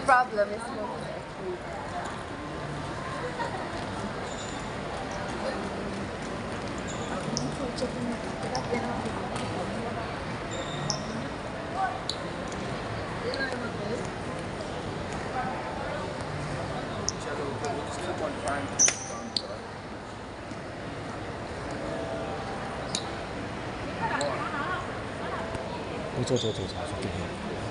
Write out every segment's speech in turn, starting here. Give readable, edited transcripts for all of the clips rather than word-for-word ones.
problem is most food. 走，去对面。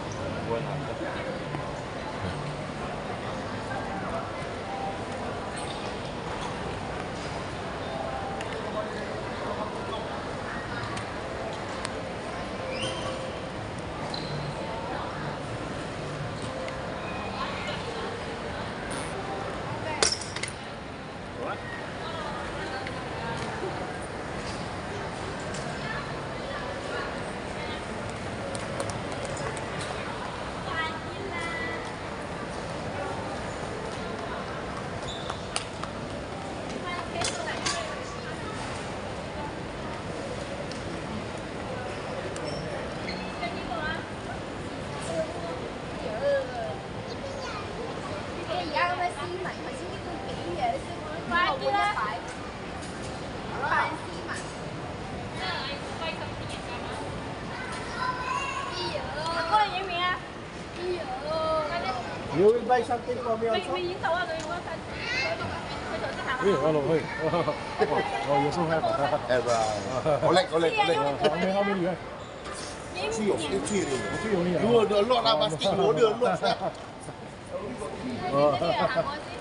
You will buy something for me also? 咪影到啊！佢去頭先行。 咦，我落去。哦，有送開。 我叻。 後面嘅。 豬肉啲豬嚟。 豬肉呢？ 如果落啊，pasti我哋落晒。 哦。行開先。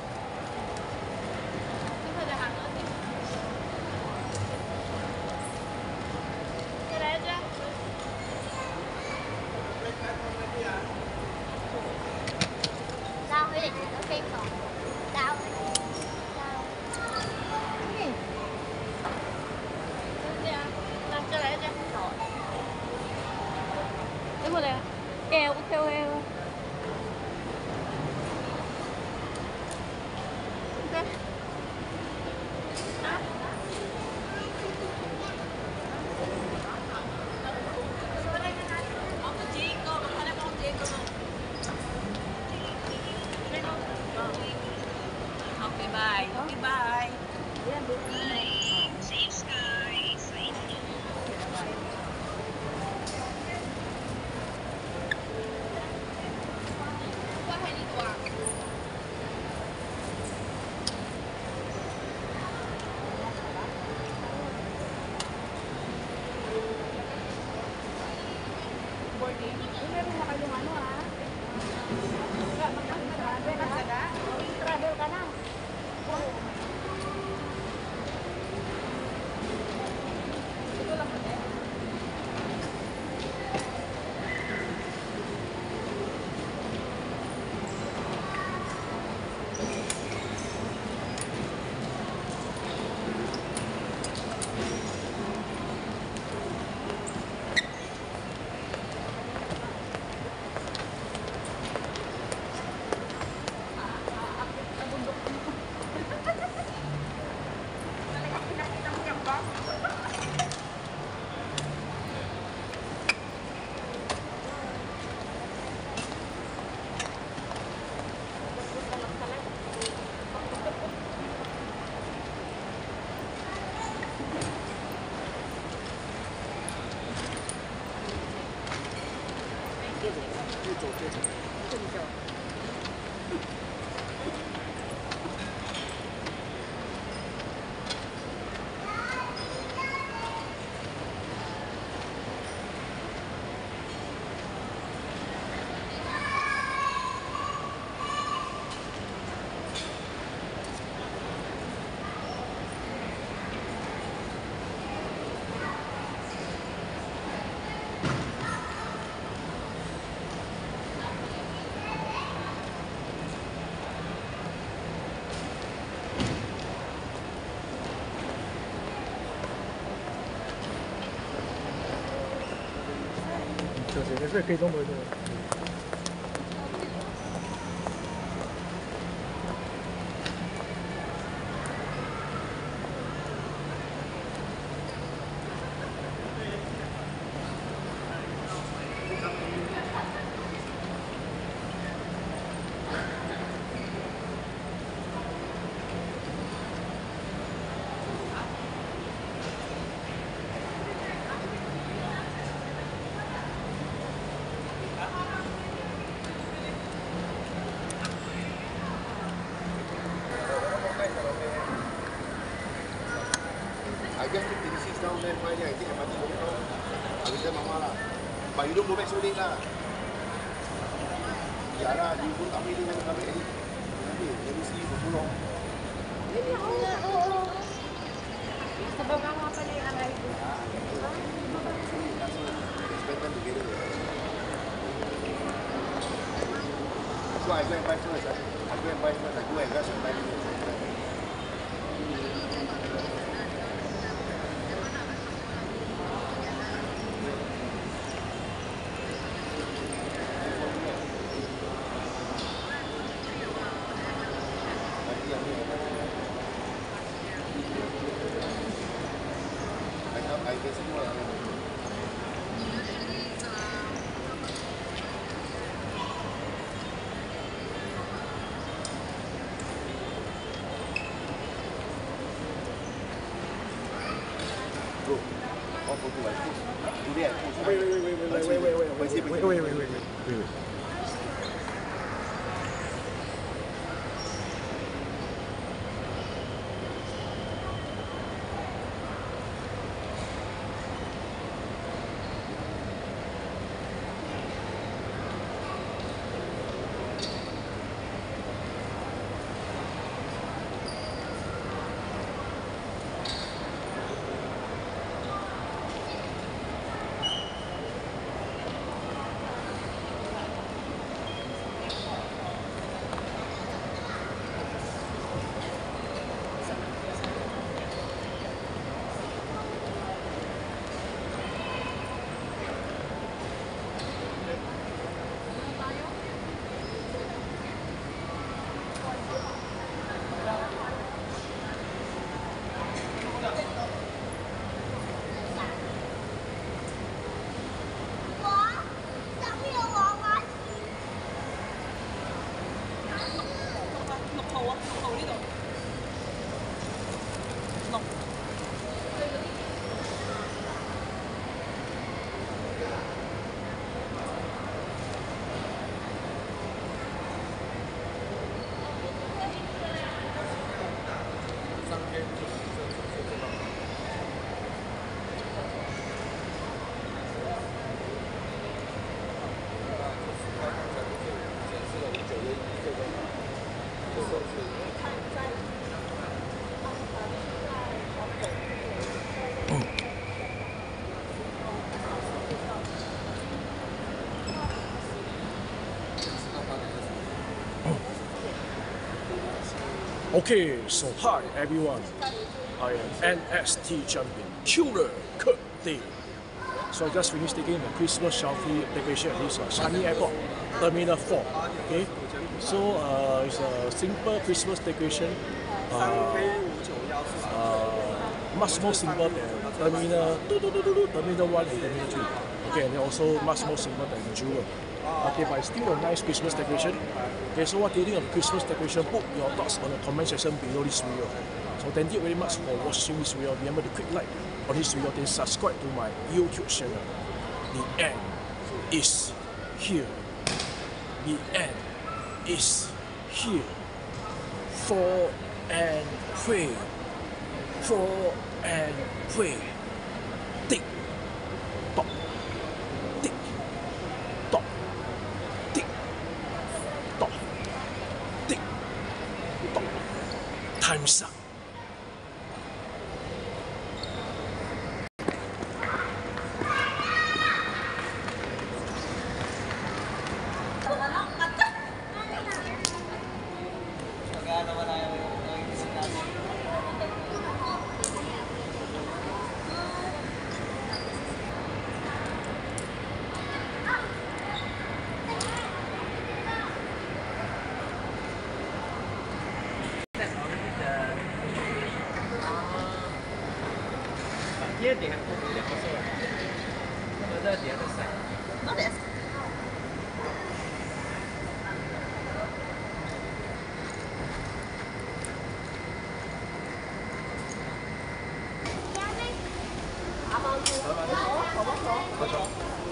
咁佢哋行咗先。再嚟一張。 佢哋都飛過，交再嚟一張。咁我哋嘅 OK。Bye. Safe skies. travel ka na. 你真係記到佢啫。 But you don't go back so late lah. Ya lah, you pun tak boleh dengan kami ni. Nanti, let me see you for too long. Sebab kamu apa ni anak ibu? Spend time together. So I go and buy first. I go and buy first. I go and rush and buy first. I guess semua. Bro, all photo I post. Today I post. Wait. Okay, so hi everyone. I am NXT champion Killer Kurt Day. So I just finished taking the Christmas selfie decoration at this Changi Airport, Terminal 4. Okay, so it's a simple Christmas decoration. Much more simple than Terminal 1 and Terminal 2. Okay, and also much more simple than Jewel. Okay, but it's still a nice Christmas decoration. Okay, so what do you think of the Christmas decoration? Put your thoughts on the comment section below this video. So thank you very much for watching this video. Remember to click like on this video, then subscribe to my YouTube channel. The end is here. The end is here. Fall and pray. Fall and pray. Tick tock. Tick tock. Tick tock. Tick tock. Time's up. Here they have coffee also. Further the other side. Not that. Bye bye.